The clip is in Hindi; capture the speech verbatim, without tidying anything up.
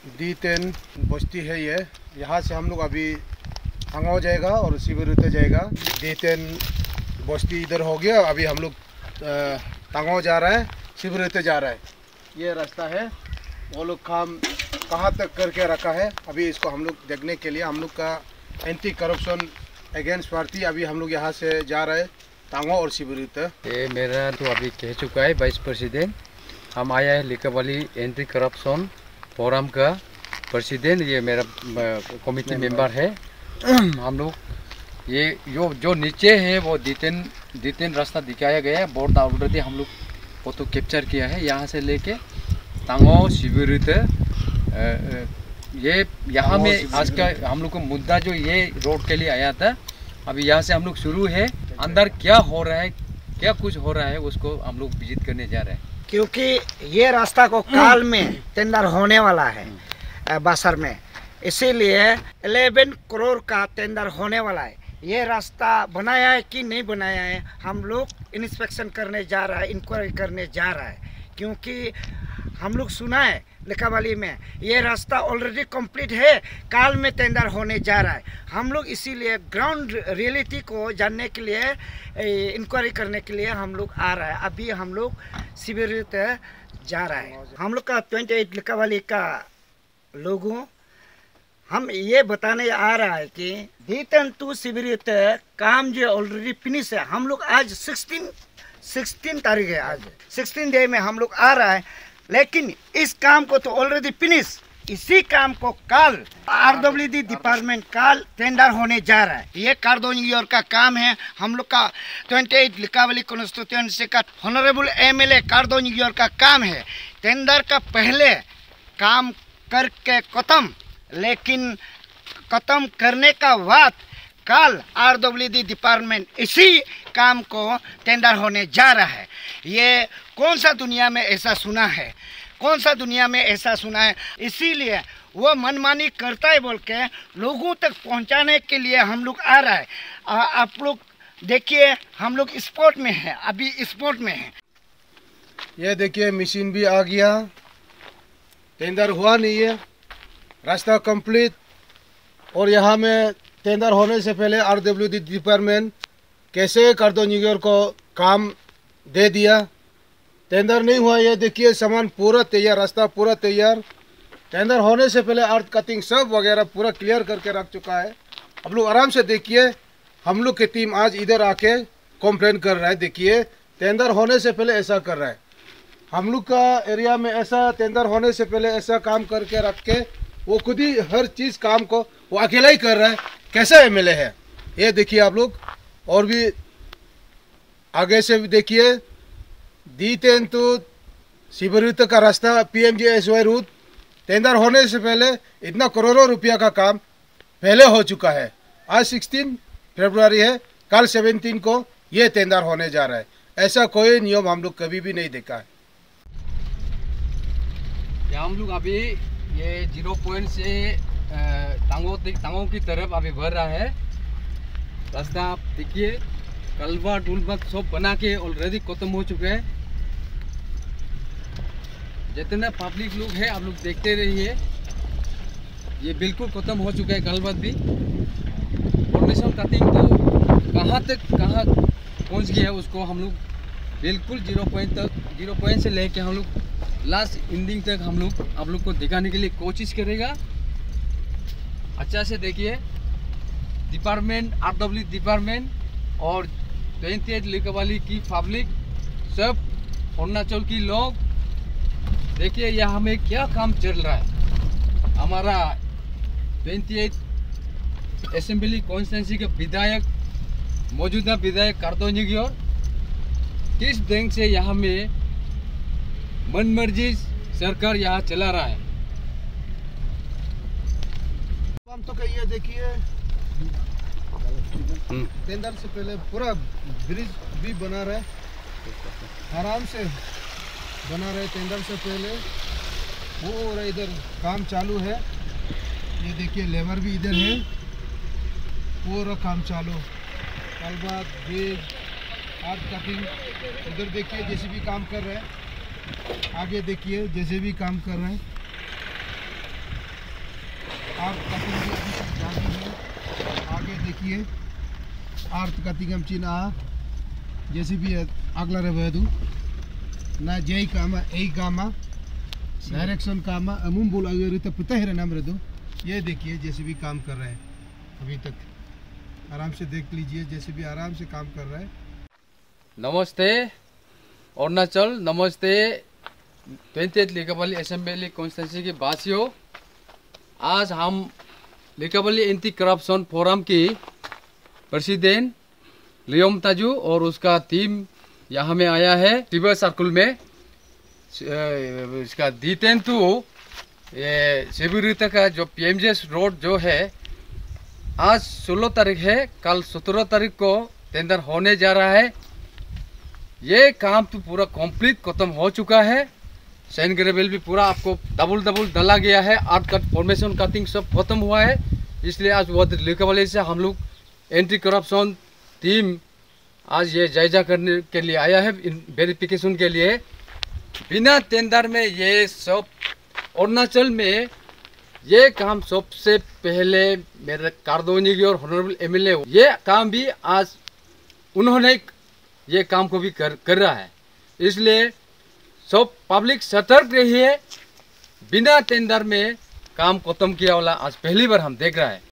डी टेन बस्ती है ये। यहाँ से हम लोग अभी तांगो जाएगा और सिबुरुते जाएगा। डी टेन बस्ती इधर हो गया, अभी हम लोग तांगो जा रहा है, सिबुरुते जा रहा है। ये रास्ता है, वो लोग काम कहाँ तक करके रखा है अभी इसको हम लोग देखने के लिए, हम लोग का एंटी करप्शन अगेंस्ट पार्टी अभी हम लोग यहाँ से जा रहे हैं तांगो और सिबुरुते। ये मेरा तो अभी कह चुका है वाइस प्रेसिडेंट, हम आया है लिकाबाली एंटी करप्शन फोरम का प्रेसिडेंट, ये मेरा कमिटी मेंबर है। हम लोग ये जो जो नीचे है वो डिटेन डिटेन रास्ता दिखाया गया है, बोर्ड ऑलरेडी हम लोग फोटो कैप्चर किया है। यहाँ से लेके तांगो सिबुरुते, ये यहाँ में आज का हम लोग को मुद्दा जो ये रोड के लिए आया था, अभी यहाँ से हम लोग शुरू है। अंदर क्या हो रहा है, क्या कुछ हो रहा है, उसको हम लोग विजिट करने जा रहे हैं। क्योंकि ये रास्ता को काल में टेंडर होने वाला है बसर में, इसीलिए ग्यारह करोड़ का टेंडर होने वाला है। ये रास्ता बनाया है कि नहीं बनाया है, हम लोग इंस्पेक्शन करने जा रहा है, इंक्वायरी करने जा रहा है। क्योंकि हम लोग सुना है लिकाबाली में ये रास्ता ऑलरेडी कंप्लीट है, काल में टेंडर होने जा रहा है। हम लोग इसीलिए ग्राउंड रियलिटी को जानने के लिए, इंक्वायरी करने के लिए हम लोग आ रहा है। अभी हम लोग सिबुरुते जा रहा है। हम लोग का अट्ठाईस लिकाबाली का लोगों हम ये बताने आ रहा है कि डी टेन टू सिबुरुते काम जो ऑलरेडी फिनिश है। हम लोग आज सोलह सोलह तारीख है, आज सोलह डे में हम लोग आ रहा है, लेकिन इस काम को तो ऑलरेडी फिनिश, इसी काम को कल आरडब्ल्यूडी डिपार्टमेंट कल टेंडर होने जा रहा है। ये कार्दोनियर का काम है। हम लोग का अट्ठाईस लिकाबाली कॉन्स्टिट्यूएंसी का ऑनरेबल एमएलए कार्दोनियर का काम है। टेंडर का पहले काम करके खत्म, लेकिन खत्म करने का बाद कल आरडब्ल्यूडी डिपार्टमेंट इसी काम को टेंडर होने जा रहा है। ये कौन सा दुनिया में ऐसा सुना है, कौन सा दुनिया में ऐसा सुना है। इसीलिए वो मनमानी करता है बोल के लोगों तक पहुंचाने के लिए हम लोग आ रहा है। आ, आप लोग देखिए, हम लोग स्पोर्ट में हैं, अभी स्पोर्ट में हैं। ये देखिए मशीन भी आ गया, टेंडर हुआ नहीं है, रास्ता कंप्लीट। और यहाँ में टेंडर होने से पहले आरडब्ल्यूडी डिपार्टमेंट कैसे कार्दोनियर को काम दे दिया, टेंडर नहीं हुआ। ये देखिए सामान पूरा तैयार, रास्ता पूरा तैयार, टेंडर होने से पहले अर्थ कटिंग सब वगैरह पूरा क्लियर करके रख चुका है। अब लोग आराम से देखिए, हम लोग की टीम आज इधर आके कंप्लेन कर रहा है। देखिए टेंडर होने से पहले ऐसा कर रहा है, हम लोग का एरिया में ऐसा टेंडर होने से पहले ऐसा काम करके रख के वो खुद ही हर चीज़ काम को वो अकेला ही कर रहा है। कैसा एमएलए है ये देखिए आप लोग। और भी आगे से भी देखिए, डी टेन टू सिबुरुते का रास्ता पीएमजीएसवाई रूट टेंडर होने से पहले इतना करोड़ों रुपया का काम पहले हो चुका है। आज सोलह फरवरी है, कल सत्रह को ये टेंडर होने जा रहा है। ऐसा कोई नियम हम लोग कभी भी नहीं देखा है। हम लोग अभी ये जीरो पॉइंट से तांगो तांगो की तरफ अभी बढ़ रहा है। रास्ता आप देखिए, कलवा टूलबत सब बना के ऑलरेडी खत्म हो चुके हैं। जितना पब्लिक लोग है आप लोग देखते रहिए, ये बिल्कुल खत्म हो चुका है। कलबत भी फॉर्मेशन कटिंग तो कहाँ तक कहाँ पहुँच गया है, उसको हम लोग बिल्कुल जीरो पॉइंट तक, जीरो पॉइंट से लेके हम लोग लास्ट एंडिंग तक हम लोग आप लोग को दिखाने के लिए कोशिश करेगा। अच्छा से देखिए, डिपार्टमेंट आरडब्ल्यू डिपार्टमेंट और अट्ठाईस लिकाबाली की पब्लिक सब, अरुणाचल की लोग, देखिए यहाँ में क्या काम चल रहा है। हमारा अट्ठाईस असेंबली कॉन्स्टिट्यूएंसी के विधायक, मौजूदा विधायक कार्दोनियर किस ढंग से यहाँ में मनमर्जी सरकार यहाँ चला रहा है। हम तो कहिए देखिए, टेंडर से पहले पूरा ब्रिज भी बना रहे, आराम से बना रहे। टेंडर से पहले वो रहा, इधर काम चालू है। ये देखिए लेबर भी इधर है, पूरा काम चालू। कल बाद ब्रिज, आर्ट कटिंग, इधर देखिए जैसे भी काम कर रहे हैं। आगे देखिए जैसे भी काम कर रहे हैं। आर्थ कटिंग भी अभी तक जारी है। आगे देखिए आर्थ कटिंग हम चीन आ जैसे भी अगला रहे तू ना जय काम ए काम डायरेक्शन काम अमुम बोल अगर तो पता है नाम रहे तो ये देखिए जैसे भी काम कर रहे हैं अभी तक, आराम से देख लीजिए जैसे भी आराम से काम कर रहा है। नमस्ते अरुणाचल, नमस्ते ट्वेंटिएथ लिकाबाली असेंबली कॉन्स्टिट्यूंसी के वासियों। आज हम लिकाबाली एंटी करप्शन फोरम की प्रेसिडेंट लियोम ताजू और उसका टीम यहाँ में आया है टिबर सर्कल में। इसका डी टेन टू ये सेबुरिता का जो पीएमजेएस रोड जो है आज सोलह तारीख है, कल सत्रह तारीख को टेंडर होने जा रहा है। ये काम तो पूरा कंप्लीट खत्म हो चुका है। सैंड ग्रेवल भी पूरा आपको डबल डबल डाला गया है। आर्ट कट फॉर्मेशन कटिंग सब खत्म हुआ है। इसलिए आज वो लिकाबाली से हम लोग एंटी करप्शन टीम आज ये जायजा करने के लिए आया है, वेरिफिकेशन के लिए। बिना टेंडर में ये सब अरुणाचल में ये काम सबसे पहले मेरे कारदोनी और ऑनरेबल एमएलए ये काम भी आज उन्होंने ये काम को भी कर कर रहा है। इसलिए सब पब्लिक सतर्क रही है। बिना टेंडर में काम खत्म किया वाला आज पहली बार हम देख रहा है।